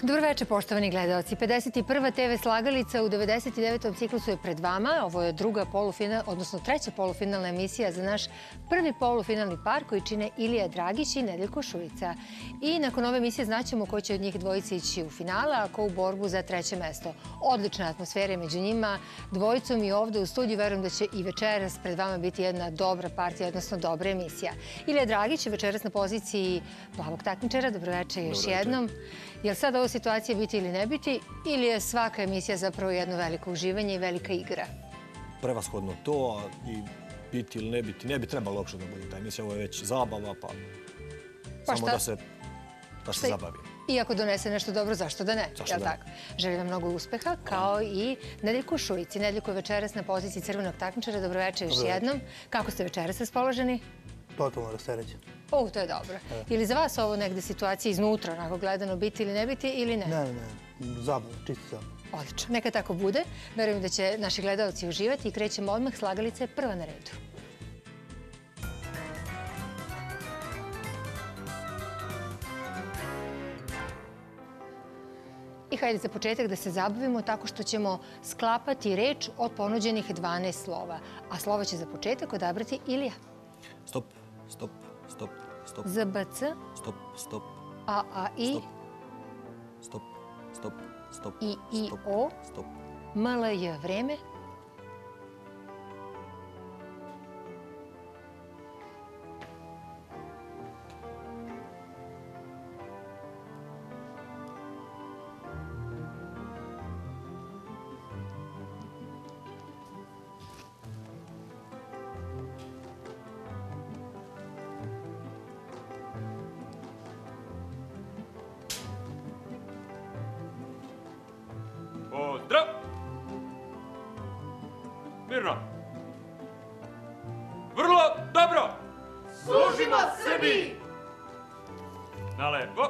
Dobro večer, poštovani gledalci. 51. TV slagalica u 99. ciklusu je pred vama. Ovo je druga polufinalna, odnosno treća polufinalna emisija za naš prvi polufinalni par koji čine Ilija Dragić i Nedeljko Šuica. I nakon ove emisije znaćemo ko će od njih dvojice ići u finale, a ko u borbu za treće mesto. Odlična atmosfera među njima, dvojicom i ovde u studiju. Verujem da će i večeras pred vama biti jedna dobra partija, odnosno dobra emisija. Ilija Dragić je večeras na poziciji plavog takmičara. Dobro večer još jednom. Je li sad ovo situacija biti ili ne biti, ili je svaka emisija zapravo jedno veliko uživanje i velika igra? Prevashodno to, i biti ili ne biti, ne bi trebalo uopšte da bude ta emisija. Ovo je već zabava, pa samo da se zabavi. I ako donese nešto dobro, zašto da ne? Zašto da ne? Želim vam mnogo uspeha, kao i Nedeljku Šuici. Nedeljko je večeras na poziciji crvenog takmičara. Dobro večer još jednom. Kako ste večeras raspoloženi? Totalno rasterećen. To je dobro. Je li za vas ovo negde situacija iznutra, onako gledano, biti ili ne biti ili ne? Ne. Zabavno, čisto zabavno. Odlično. Neka tako bude. Verujem da će naši gledalci uživati i krećemo odmah. Slagalica je prva na redu. I hajde za početak da se zabavimo tako što ćemo sklapati reč od ponuđenih 12 slova. A slova će za početak odabrati Ilija. Stop. ZBC. Stop. AAI. Stop. IIO. MLJ. Vreme. Pozdrav! Mirno! Vrlo dobro! Služimo Srbiji! Na lepo!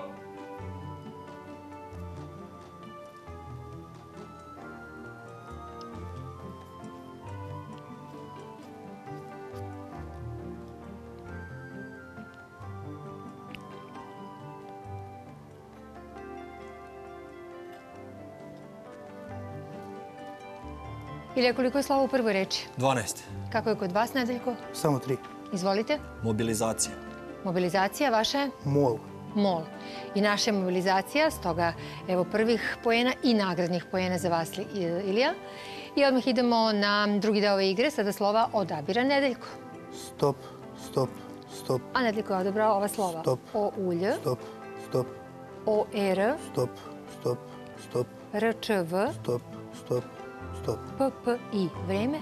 Ilija, koliko je slova u prvoj reči? 12. Kako je kod vas, Nedeljko? Samo 3. Izvolite. Mobilizacija. Mobilizacija, vaša je? Mol. Mol. I naša je mobilizacija, stoga evo prvih poena i nagradnih poena za vas, Ilija. I odmah idemo na drugi deo ove igre, sada slova odabira Nedeljko. Stop. A Nedeljko je odabrao ova slova. Stop. OULJ. Stop. OR. Stop. RČV. Stop. PPI. Vreme.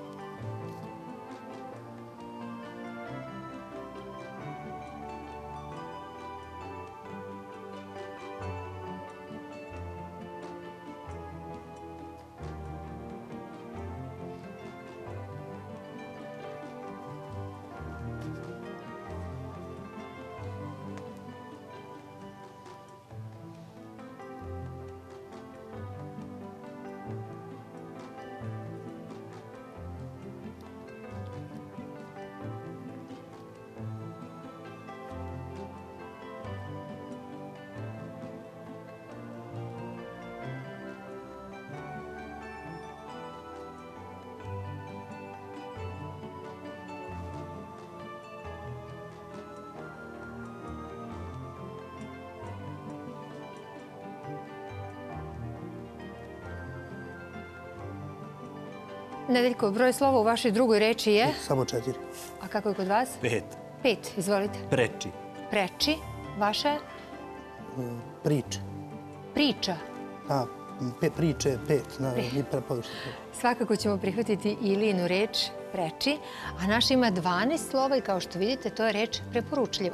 Nedeljko, broj slova u vašoj drugoj reči je? Samo 4. A kako je kod vas? 5. 5, izvolite. Preči. Preči. Vaša je? Priče. Priča. Priče 5. Svakako ćemo prihvatiti Ilijinu reč preči, a naša ima 12 slova i kao što vidite to je reč preporučljivo.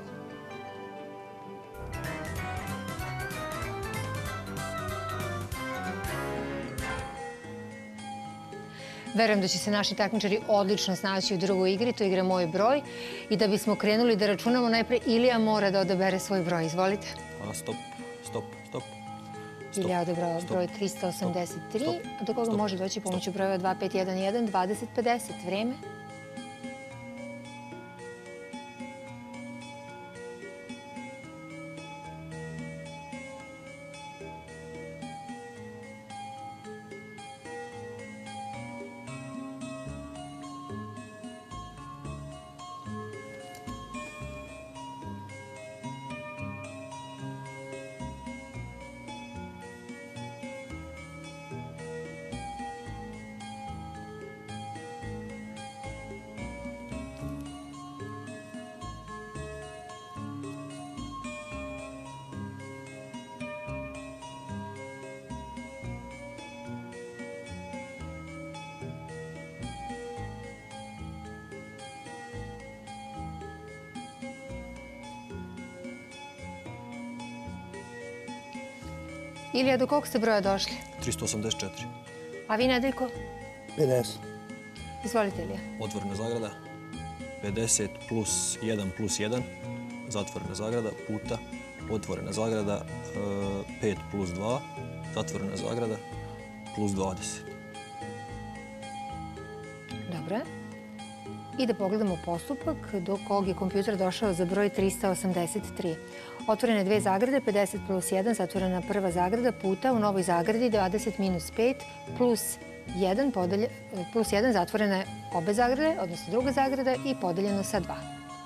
Verujem da će se naši takmičari odlično snaći u drugoj igri, to je igra Moj broj. I da bismo krenuli da računamo, najpre Ilija mora da odabere svoj broj. Izvolite. Stop. Ilija odabrao broj 383, a do koga može doći pomoću brojeva 2511 2050. Vreme. Ilija, do kog ste broja došli? 384. A vi, Nedeljko? 50. Izvolite, Ilija. Otvorena zagrada. 50 plus 1 plus 1. Zatvorena zagrada puta. Otvorena zagrada 5 plus 2. Zatvorena zagrada plus 20. Dobro. I da pogledamo postupak do kog je kompjuter došao za broj 383. Otvorene dve zagrade, 50 plus 1, zatvorena prva zagrada, puta u novoj zagradi 20 minus 5 plus 1, zatvorene obe zagrade, odnosno druga zagrada i podeljeno sa 2.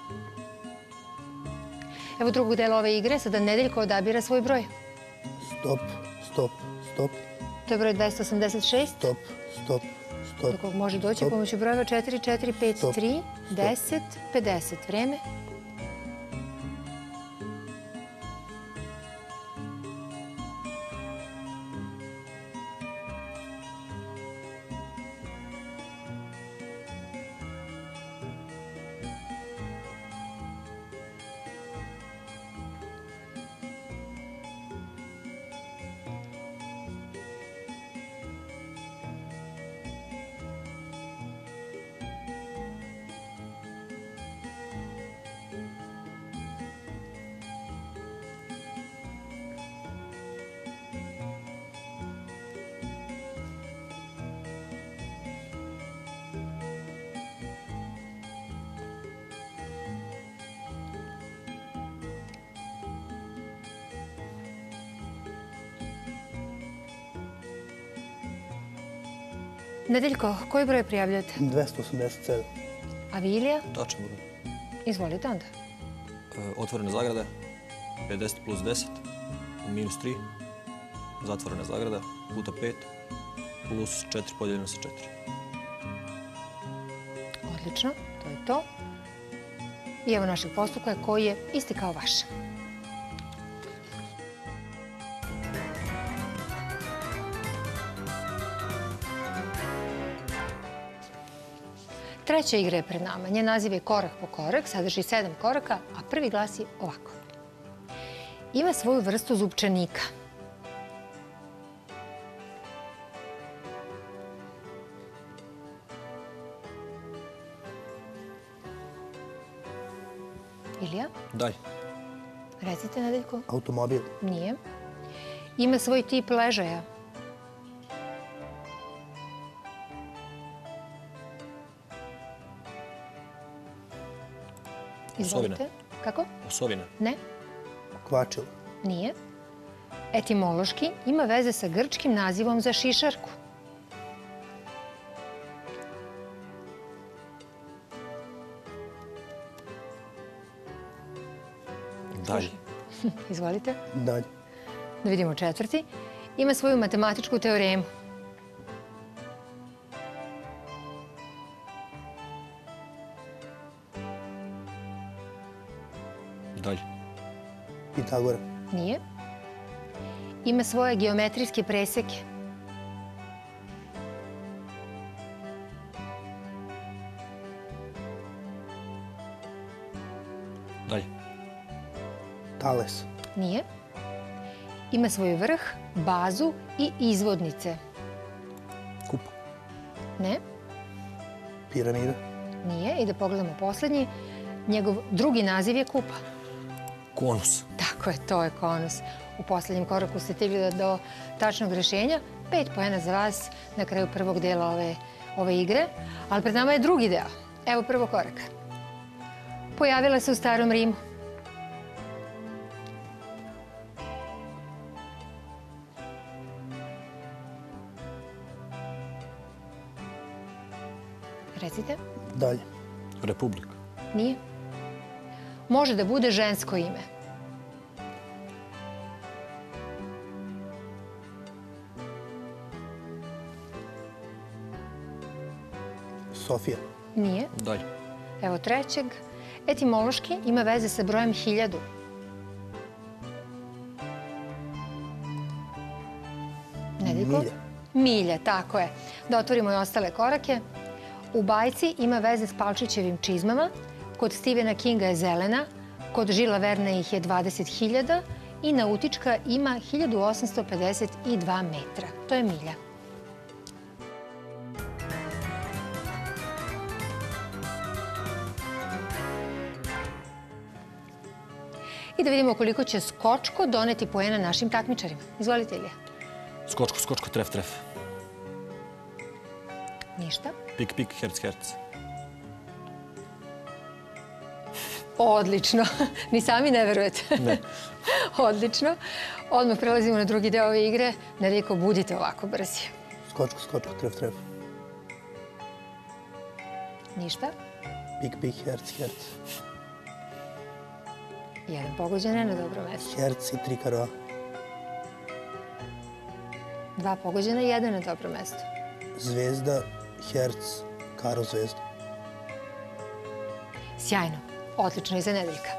Evo drugog dela ove igre, sada Nedeljko odabira svoj broj. Stop, stop, stop, To je broj 286. stop, stop, stop. Do kog može doći pomoću brojeva 4, 4, 5, Stop. 3, 10, 50. Vreme. Nedeljko, koji broj prijavljate? 287. A vi, Ilija? Tačan broj. Izvolite onda. Otvorena zagrada 50 plus 10 minus 3. Zatvorena zagrada puta 5 plus 4 podijeljeno sa 4. Odlično, to je to. I evo našeg postupka koji je isti kao vaš. Treća igra je pred nama. Njen naziv je Korak po korak, sadrži 7 koraka, a prvi glasi ovako. Ima svoju vrstu zupčanika. Ilija? Dalje. Recite, Nedeljko. Automobil. Nije. Ima svoj tip ležaja. Izvolite. Osovina. Kako? Osovina. Ne, Kvačilo. nije. Etimološki ima veze sa grčkim nazivom za šišarku. Dalje. Izvolite. Dalje. Da vidimo četvrti. Ima svoju matematičku teoremu. Dalje. Pitagora. Nije. Ima svoje geometrijske preseke. Dalje. Tales. Nije. Ima svoj vrh, bazu i izvodnice. Kup. Ne, Piramida. nije. I da pogledamo poslednji. Njegov drugi naziv je kupa. Konus. Tako je, to je konus. U poslednjem koraku ste stigli do tačnog rešenja. 5 poena za vas na kraju prvog dela ove igre. Ali pred nama je drugi deo. Evo prvog koraka. Pojavila se u Starom Rimu. Recite. Dalje. Republika. Nije. Može da bude žensko ime. Sofija. Nije. Dalje. Evo trećeg. Etimološki ima veze sa brojem 1000. Nedeljko? Milja. Milja, tako je. Da otvorimo i ostale korake. U bajci ima veze s Palčićevim čizmama. Kod Stephena Kinga je zelena. Kod Žila Verne ih je 20.000. i nautička ima 1852 metra. To je milja. I da vidimo koliko će skočko doneti poena našim takmičarima. Izvolite, Ilija. Skočko, skočko, tref, tref. Ništa. Pik, pik, herc, herc. Odlično. Ni sami ne verujete. Ne. Odlično. Odmah prelazimo na drugi deo ove igre. Nedeljko, budite ovako brzi. Skočko, skočko, tref, tref. Ništa. Pik, pik, herc, herc. Jedan pogođen je na dobro mesto. Herc i 3 karova. 2 pogođena i 1 na dobro mesto. Zvezda, herc, karo, zvezda. Sjajno. Odlično i za Nedeljka.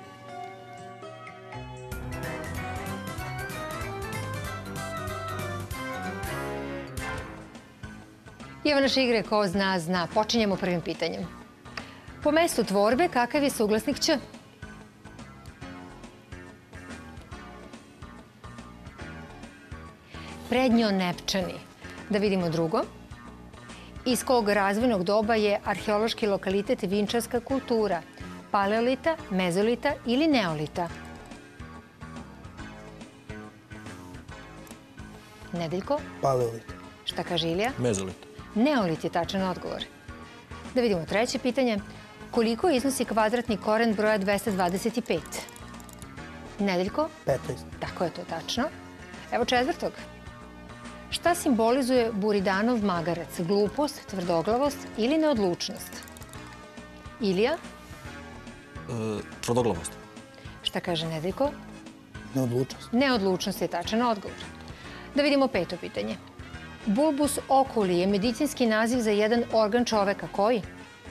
I evo naše igre Ko zna, zna. Počinjemo prvim pitanjem. Po mestu tvorbe, kakav je suglasnik Ć? Prednjo Nepčani. Da vidimo drugo. Iz kog razvojnog doba je arheološki lokalitet Vinčarska kultura? Paleolita, mezolita ili neolita? Nedeljko, Paleolit. šta kaže Ilija? Mezolit. Neolit je tačan odgovor. Da vidimo treće pitanje. Koliko iznosi kvadratni koren broja 225? Nedeljko, 15. tako je to tačno. Evo četvrtog. Šta simbolizuje Buridanov magarac? Glupost, tvrdoglavost ili neodlučnost? Ilija, Tvrdoglavost. šta kaže Nedeljko? Neodlučnost. Neodlučnost je tačan odgovor. Da vidimo peto pitanje. Bulbus oculi je medicinski naziv za jedan organ čoveka. Koji?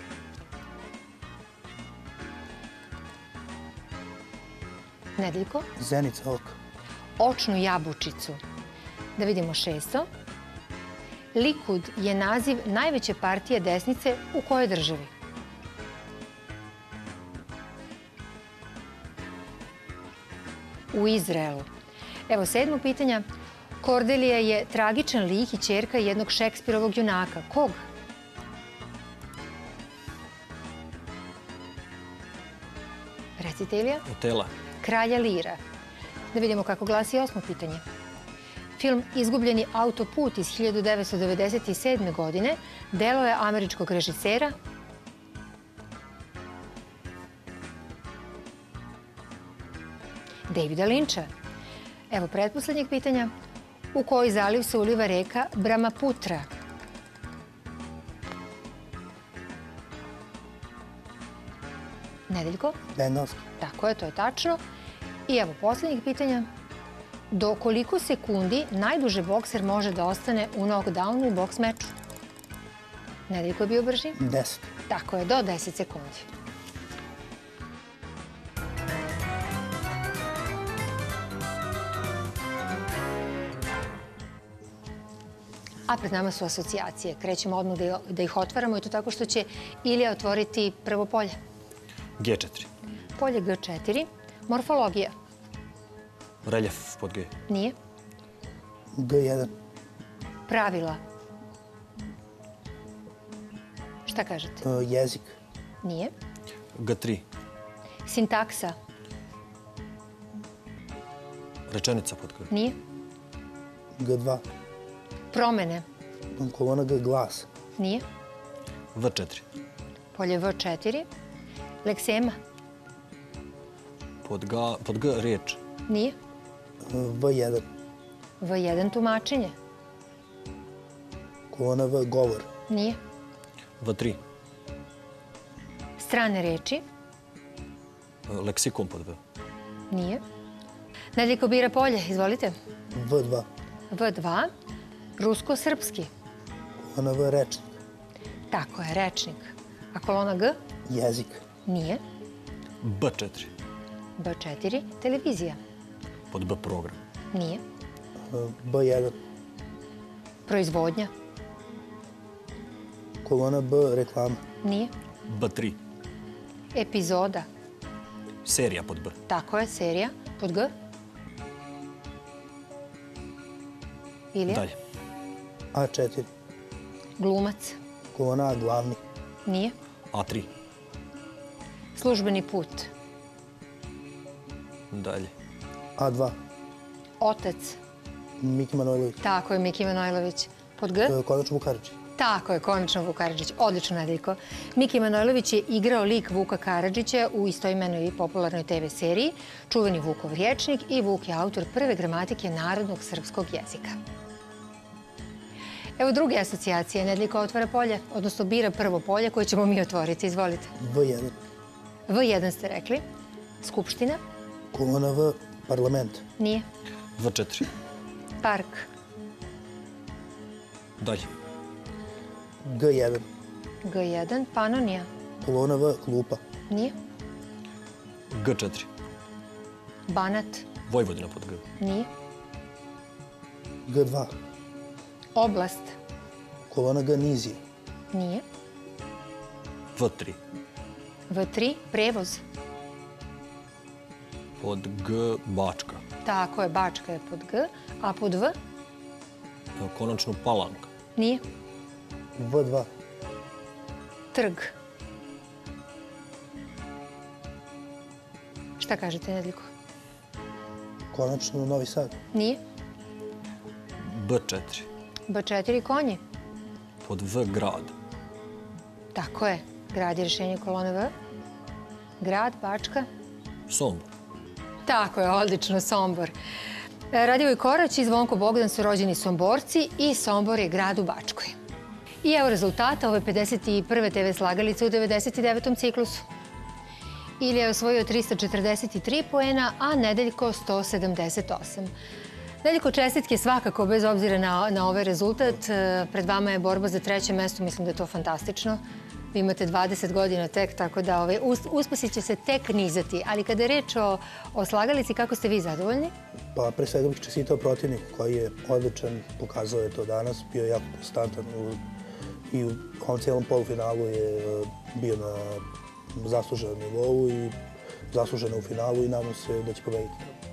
Nedeljko, Zenica oka. očnu jabučicu. Da vidimo šesto. Likud je naziv najveće partije desnice u kojoj državi? U Izraelu. Evo sedmo pitanja. Kordelija je tragičan lik i ćerka jednog Šekspirovog junaka. Kog? Recite, Ilija. Otela. Kralja Lira. Da vidimo kako glasi osmo pitanje. Film Izgubljeni autoput iz 1997. godine delo je američkog režisera Davida Lynča. Evo pretposlednjeg pitanja. U koji zaliv se uliva reka Brahmaputra? Nedeljko? Bengalski. Tako je, to je tačno. I evo poslednjeg pitanja. Do koliko sekundi najduže bokser može da ostane u knockdownu u boks meču? Nedeljko je bio brži? 10. Tako je, do 10 sekundi. A pred nama su asocijacije. Krećemo odmah da ih otvaramo i to tako što će Ilija otvoriti prvo polje. G4. Polje G4. Morfologija. Reljef pod G. Nije. G1. Pravila. Šta kažete? Jezik. Nije. G3. Sintaksa. Rečenica pod G. Nije. G2. Promene. Kolona G, glas. Nije. V4. Polje V4. Leksema. Pod G riječ. Nije. V1. V1 tumačenje. Kolona V, govor. Nije. V3. Strane reči. Leksikon pod V. Nije. Nedeljko bira polje. Izvolite. V2. V2. Rusko-srpski. Kolona V, rečnik. Tako je, rečnik. A kolona G? Jezik. Nije. B4. B4. Televizija. Pod B program. Nije. B1. Proizvodnja. Kolona B, reklama. Nije. B3. Epizoda. Serija pod B. Tako je, serija. Pod G? Ilija? Dalje. A4. Glumac? Kolona A glavni. Nije. A3. Službeni put? Dalje. A2. Otac? Miki Manojlović. Tako je, Miki Manojlović. Pod G? Konačno Vuk Karadžić. Tako je, konačno Vuk Karadžić. Odlično, Nedeljko. Miki Manojlović je igrao lik Vuka Karadžića u istoimenoj i popularnoj TV seriji, čuveni Vukov rječnik, i Vuk je autor prve gramatike narodnog srpskog jezika. Evo druge asocijacije. Nedeljko otvara polje, odnosno bira prvo polje koje ćemo mi otvoriti. Izvolite. V1. V1 ste rekli. Skupština? Kolona V. Parlament. Nije. V4. Park? Dalje. G1. G1. Panonija? Kolona V. Klupa. Nije. G4. Banat? Vojvodina pod G. Nije. G2. Oblast? Kolona G. Nizije. Nije. V3. V3. Prevoz? Pod G. Bačka. Tako je, Bačka je pod G. A pod V? Konačno Palanka. Nije. V2. Trg? Šta kažete, Nedeljko? Konačno Novi Sad. Nije. B4. B4. Konji? Pod V. Grad. Tako je. Grad je rješenje kolone V. Grad, Bačka? Sombor. Tako je, odlično, Sombor. Radivoj Korać i Zvonko Bogdan su rođeni Somborci i Sombor je grad u Bačkoj. I evo rezultata ove 51. TV slagalice u 99. ciklusu. Ilija je osvojio 343 poena, a Nedeljko 178. Nedeljko, čestitke svakako, bez obzira na ovaj rezultat. Pred vama je borba za treće mesto, mislim da je to fantastično. Vi imate 20 godina tek, tako da uspasi će se tek nizati. Ali kada je reč o slagalici, kako ste vi zadovoljni? Pa pre svega bih čestitao protivnik koji je odličan, pokazao je to danas, bio je jako konstantan i u ovom cijelom polufinalu je bio na zasluženom nivou i zasluženo u finalu i nadam se da će pobediti.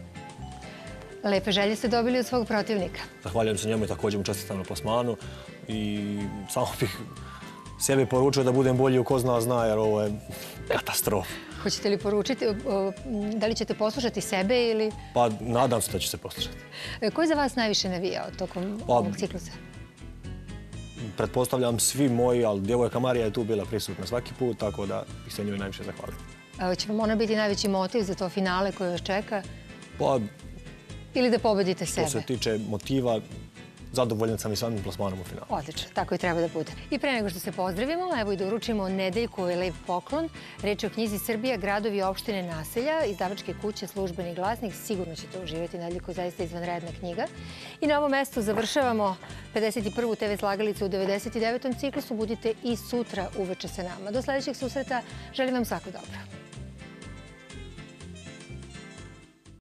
Lepe želje ste dobili od svog protivnika. Zahvaljujem se njemu i također mu čestitam na plasmanu i samo bih sebi poručio da budem bolji u ko zna, jer ovo je katastrofa. Hoćete li poručiti, da li ćete poslušati sebe ili... Pa nadam se da će se poslušati. Ko je za vas najviše navijao tokom ovog ciklusa? Pretpostavljam svi moji, ali djevojka Marija je tu bila prisutna svaki put, tako da ih se njoj najviše zahvalim. Će vam ona biti najveći motiv za to finale koje vas čeka? Pa, ili da pobedite sebe? što se tiče motiva, zadovoljan sam i samim plasmanom u finalu. Odlično, tako i treba da bude. I pre nego što se pozdravimo, evo i da uručimo Nedeljku ovaj lep poklon. Reč je o knjizi Srbija, gradovi, opštine, naselja, izdavačke kuće Službeni glasnik. Sigurno ćete uživati, Nedeljko, zaista izvanredna knjiga. I na ovom mestu završavamo 51. TV slagalicu u 99. ciklusu. Budite i sutra uveče sa nama. Do sledećeg susreta želim vam svako dobro.